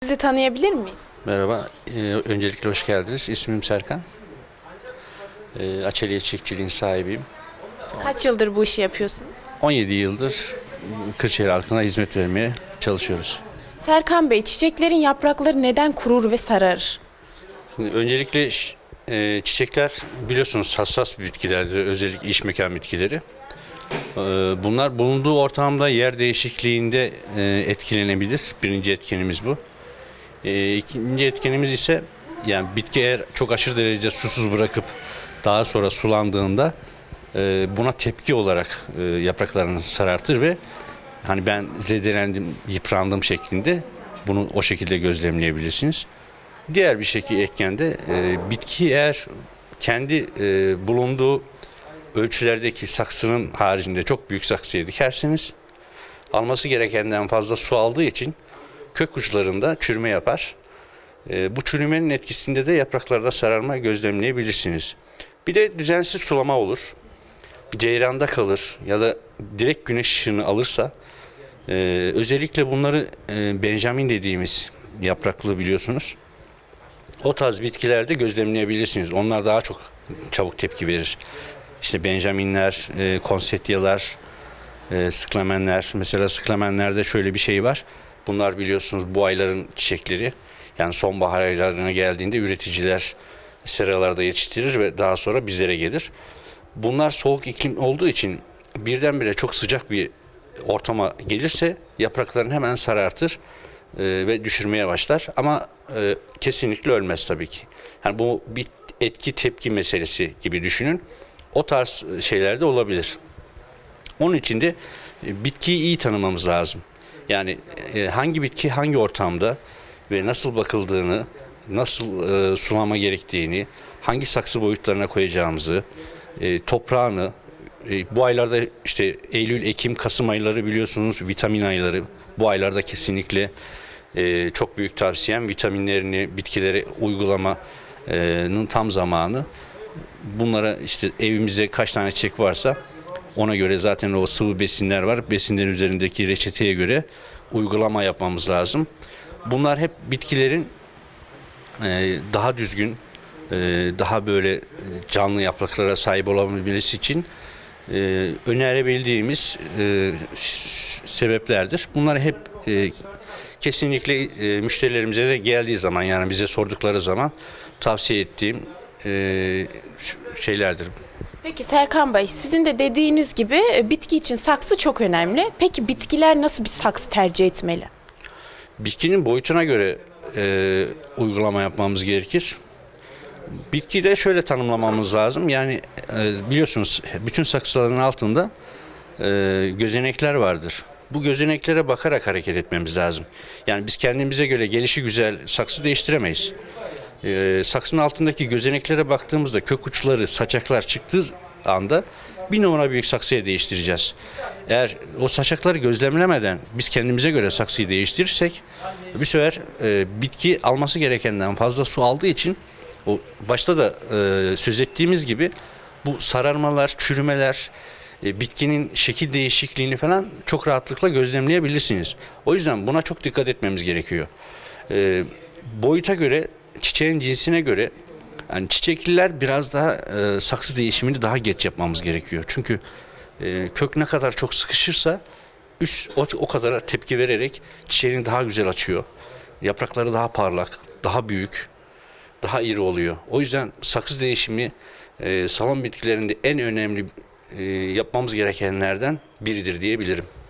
Sizi tanıyabilir miyiz? Merhaba, öncelikle hoş geldiniz. İsmim Serkan. Atölye çiftçiliğin sahibiyim. Kaç yıldır bu işi yapıyorsunuz? 17 yıldır Kırşehir halkına hizmet vermeye çalışıyoruz. Serkan Bey, çiçeklerin yaprakları neden kurur ve sararır? Şimdi öncelikle çiçekler biliyorsunuz hassas bitkilerdir, özellikle iç mekan bitkileri. Bunlar bulunduğu ortamda yer değişikliğinde etkilenebilir. Birinci etkenimiz bu. İkinci etkenimiz ise yani bitki eğer çok aşırı derecede susuz bırakıp daha sonra sulandığında buna tepki olarak yapraklarını sarartır ve hani ben zedelendim, yıprandım şeklinde bunu o şekilde gözlemleyebilirsiniz. Diğer bir şekilde etken de bitki eğer kendi bulunduğu ölçülerdeki saksının haricinde çok büyük saksıya dikerseniz alması gerekenden fazla su aldığı için kök uçlarında çürüme yapar. Bu çürümenin etkisinde de yapraklarda sararma gözlemleyebilirsiniz. Bir de düzensiz sulama olur. Ceyranda kalır ya da direkt güneş ışığını alırsa özellikle bunları Benjamin dediğimiz yapraklı biliyorsunuz. O tarz bitkilerde gözlemleyebilirsiniz. Onlar daha çok çabuk tepki verir. İşte Benjaminler, konsetyalar, sıklamenler. Mesela sıklamenlerde şöyle bir şey var. Bunlar biliyorsunuz bu ayların çiçekleri. Yani sonbahar aylarına geldiğinde üreticiler seralarda yetiştirir ve daha sonra bizlere gelir. Bunlar soğuk iklim olduğu için birdenbire çok sıcak bir ortama gelirse yapraklarını hemen sarartır ve düşürmeye başlar. Ama kesinlikle ölmez tabii ki. Yani bu bir etki tepki meselesi gibi düşünün. O tarz şeyler de olabilir. Onun için de bitkiyi iyi tanımamız lazım. Yani hangi bitki hangi ortamda ve nasıl bakıldığını, nasıl sulama gerektiğini, hangi saksı boyutlarına koyacağımızı, toprağını, bu aylarda işte Eylül, Ekim, Kasım ayları biliyorsunuz vitamin ayları. Bu aylarda kesinlikle çok büyük tavsiyem vitaminlerini bitkilere uygulamanın tam zamanı. Bunlara işte evimizde kaç tane çiçek varsa ona göre zaten o sıvı besinler var. Besinlerin üzerindeki reçeteye göre uygulama yapmamız lazım. Bunlar hep bitkilerin daha düzgün, daha böyle canlı yapraklara sahip olabilmesi için önerebildiğimiz sebeplerdir. Bunları hep kesinlikle müşterilerimize de geldiği zaman yani bize sordukları zaman tavsiye ettiğim şeylerdir. Peki Serkan Bey, sizin de dediğiniz gibi bitki için saksı çok önemli. Peki bitkiler nasıl bir saksı tercih etmeli? Bitkinin boyutuna göre uygulama yapmamız gerekir. Bitkiyi de şöyle tanımlamamız lazım. Yani biliyorsunuz bütün saksıların altında gözenekler vardır. Bu gözeneklere bakarak hareket etmemiz lazım. Yani biz kendimize göre gelişigüzel saksı değiştiremeyiz. Saksının altındaki gözeneklere baktığımızda kök uçları, saçaklar çıktığı anda bir numara büyük saksıya değiştireceğiz. Eğer o saçakları gözlemlemeden biz kendimize göre saksıyı değiştirirsek bir sefer bitki alması gerekenden fazla su aldığı için o başta da söz ettiğimiz gibi bu sararmalar, çürümeler, bitkinin şekil değişikliğini falan çok rahatlıkla gözlemleyebilirsiniz. O yüzden buna çok dikkat etmemiz gerekiyor. Boyuta göre, çiçeğin cinsine göre yani çiçekliler biraz daha saksı değişimini daha geç yapmamız gerekiyor. Çünkü kök ne kadar çok sıkışırsa üst o kadar tepki vererek çiçeğini daha güzel açıyor. Yaprakları daha parlak, daha büyük, daha iri oluyor. O yüzden saksı değişimi salon bitkilerinde en önemli yapmamız gerekenlerden biridir diyebilirim.